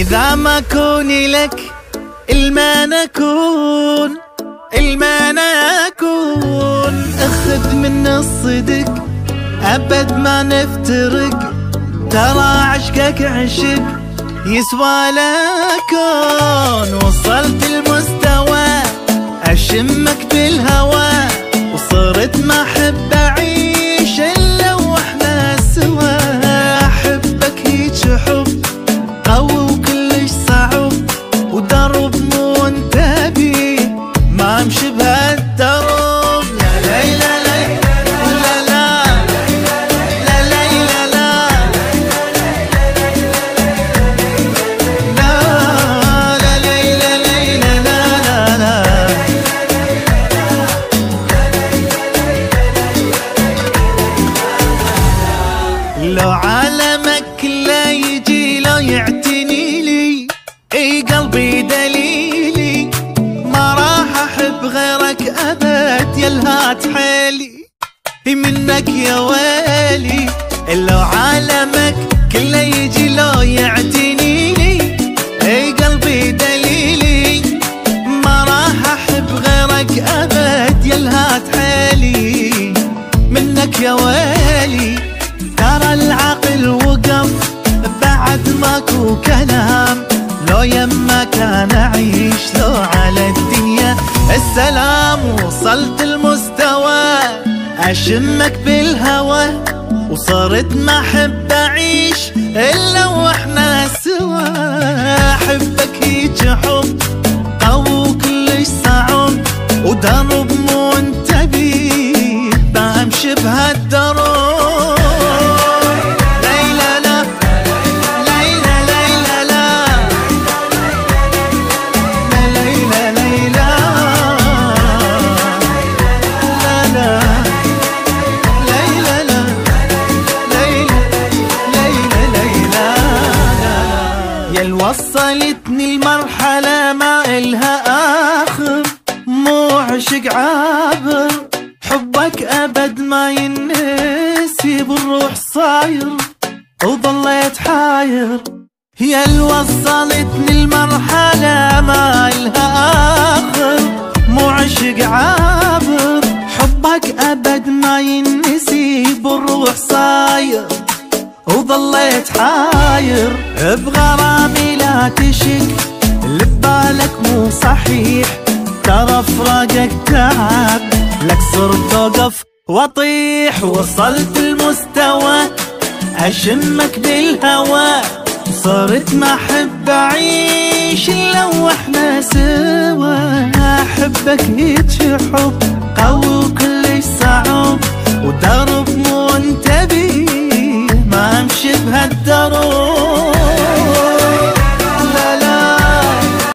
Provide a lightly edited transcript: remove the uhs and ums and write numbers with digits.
إذا ما كوني لك الما نكون أخذ من الصدق أبد ما نفترق، ترى عشقك عشق يسوى لكون. وصلت المستوى أشمك بالهوى، وصرت ما أحب أعيش إلا وإحنا سوا. أحبك هيج حب قوي وكلش صعب، ودرب مو انتبه ما امشي بهالدرب. لو عالمك لا يجي لا يعتني لي، اي قلبي دليلي ما راح احب غيرك ابد، يلهات حالي منك يا ويلي. لو عالمك كله يجي لا يعتني لي، اي قلبي دليلي ما راح احب غيرك ابد، يلهات حالي منك يا ويلي. ترى العقل وقف بعد ماكو كلام، لو يما كان اعيش لو على الدنيا السلام. وصلت المستوى اشمك بالهوى، وصرت ما احب اعيش الا واحنا سوا. احبك هيج حب قوي وكلش صعب، ودرب مو انتبه بمشي بهالدرب. وصلتني المرحلة ما إلها آخر، مو عشق عابر، حبك أبد ما ينسي بالروح صاير، وظليت حاير. يا اللي وصلتني المرحلة ما إلها آخر، مو عشق عابر، حبك أبد ما ينسي بالروح صاير، وظليت حاير. بغرامي لا تشك اللي ببالك مو صحيح، ترى فراقك تعب لك صرت اوقف واطيح. وصلت المستوى اشمك بالهوى، صرت ما احب اعيش الا واحنا سوا. احبك هيج حب قوي وكلش صعب، ودرب مو انت